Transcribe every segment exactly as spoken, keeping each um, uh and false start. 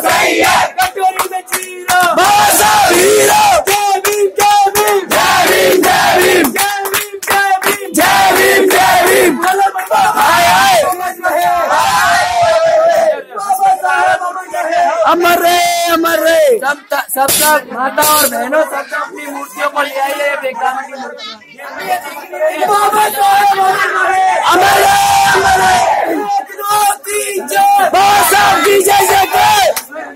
तैयार, कटोरी में चीरो, भाषा हीरो, जय भीम जय भीम जय भीम जय भीम जय भीम जय भीम जय भीम जय भीम, हाय हाय अमर रे अमर रे। सब सब तक माता और बहनों सब अपनी मूर्तियों को ले आइए, बेगाम की मूर्तियां अमर रे अमर रे, साहब की जय जय।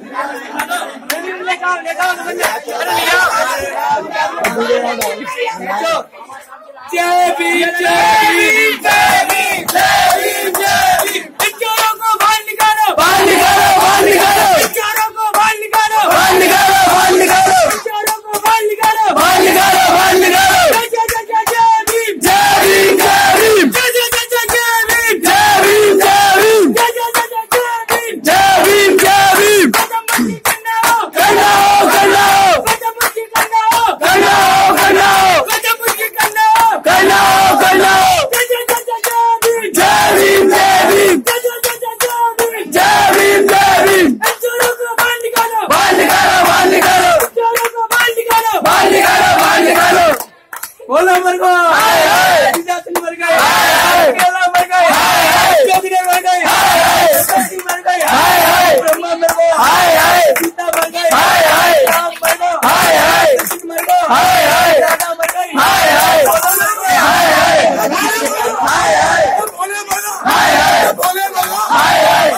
जय भीम जय भीम जय भीम जय भीम जय भीम, चोरों को बाहर निकालो बाहर निकालो बाहर निकालो, चोरों को बाहर निकालो बाहर निकालो बाहर निकालो, चोरों को बाहर निकालो बाहर निकालो बाहर निकालो, जय जय जय जय भीम जय भीम जय भीम जय जय जय जय भीम जय भीम जय भीम जय जय जय जय भीम जय भीम जय भीम, करना हो करना हो करना हो करना हो करना हो करना हो करना हो करना हो, जय जय जय जय भीम जय भीम जय भीम जय जय जय जय भीम जय भीम जय भीम, चोरों को बाहर निकालो बाहर निकालो बाहर निकालो, चोरों को बाहर निकालो बाहर निकालो बाहर निकालो, बोलो मर गो हाय हाय, जाति मर गए हाय हाय, केला मर गए हाय हाय, चौधरी मर गए हाय हाय, सती मर गए हाय हाय, ब्रह्मा मर गए हाय हाय, सीता मर गए हाय हाय, राम मर गए हाय हाय, कृष्ण मर गए हाय हाय, राधा मर गई हाय हाय हाय हाय हाय हाय, बोले बोलो हाय हाय, बोले बोलो हाय हाय,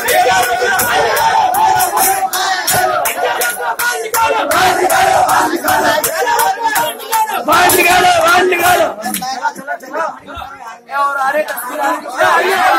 बाहर निकालो बाहर निकालो, और अरे